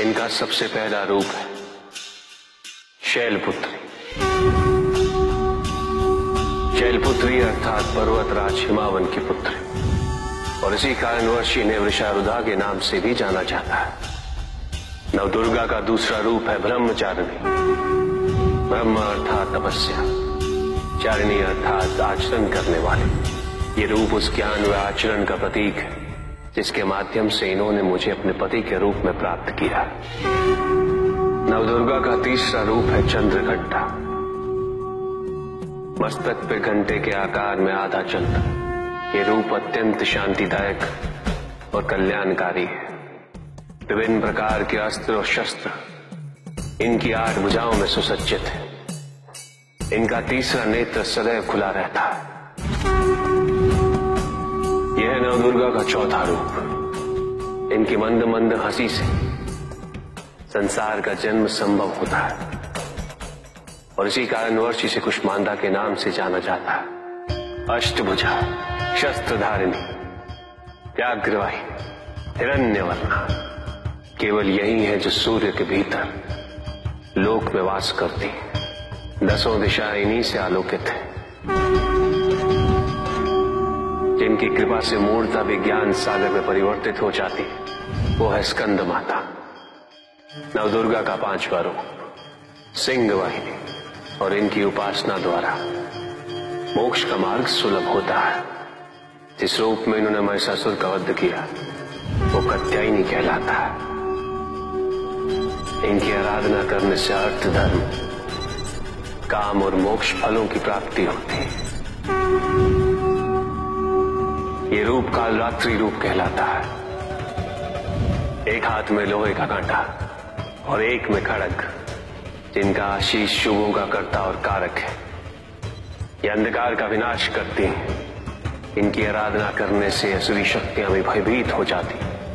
इनका सबसे पहला रूप है शैलपुत्री। शैलपुत्री अर्थात पर्वतराज हिमावन की पुत्री, और इसी कारणवश इन्हें वृषारुधा के नाम से भी जाना जाता है। नवदुर्गा का दूसरा रूप है ब्रह्मचारिणी। ब्रह्म अर्थात तपस्या, चारिणी अर्थात आचरण करने वाले। ये रूप उस ज्ञान व आचरण का प्रतीक है जिसके माध्यम से इन्होंने मुझे अपने पति के रूप में प्राप्त किया। नवदुर्गा का तीसरा रूप है चंद्रघंटा। मस्तक पे घंटे के आकार में आधा चंद्र। ये रूप अत्यंत शांतिदायक और कल्याणकारी है। विभिन्न प्रकार के अस्त्र और शस्त्र इनकी 8 भुजाओं में सुसज्जित है। इनका तीसरा नेत्र सदैव खुला रहता है। यह नवदुर्गा का चौथा रूप। इनकी मंद मंद हंसी से संसार का जन्म संभव होता है, और इसी कारणवश इसे कुष्मांडा के नाम से जाना जाता है। अष्टभुजा, शस्त्रधारिणी, व्याघ्रवाही, हिरण्यवर्णा, केवल यही है जो सूर्य के भीतर लोक में वास करती है। 10 दिशाएं इन्हीं से आलोकित है। जिनकी कृपा से मूर्ता विज्ञान सागर में परिवर्तित हो जाती है, वो है स्कंद माता। नवदुर्गा का 5वां रूप सिंह वाहिनी, और इनकी उपासना द्वारा मोक्ष का मार्ग सुलभ होता है। जिस रूप में इन्होंने महिषासुर का वध किया वो कात्यायनी कहलाता है। इनकी आराधना करने से अर्थ, धर्म, काम और मोक्ष फलों की प्राप्ति होती है। ये रूप कालरात्रि रूप कहलाता है। एक हाथ में लोहे का कांटा और एक में खड़ग, जिनका आशीष शुभों का कर्ता और कारक है। ये अंधकार का विनाश करती हैं। इनकी आराधना करने से असुरी शक्तियां भी भयभीत हो जाती।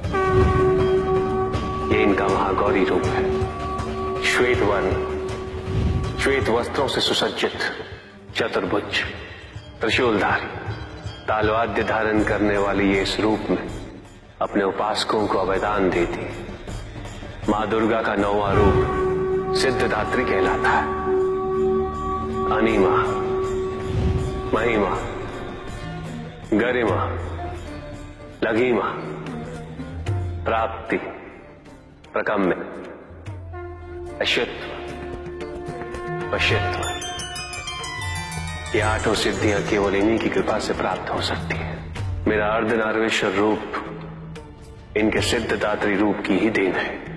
ये इनका महागौरी रूप है। श्वेत वर्ण, श्वेत वस्त्रों से सुसज्जित, चतुर्भुज, त्रिशूलधारी, तालवाद्य धारण करने वाली ये इस रूप में अपने उपासकों को अभयदान देती। मां दुर्गा का 9वां रूप सिद्धदात्री कहलाता है। अनिमा, महिमा, गरिमा, लघिमा, प्राप्ति, प्रकम्य, अश्वत्व, पश्यत्व। ये 8 सिद्धियां केवल इन्हीं की कृपा से प्राप्त हो सकती है। मेरा अर्धनारीश्वर रूप इनके सिद्धदात्री रूप की ही देन है।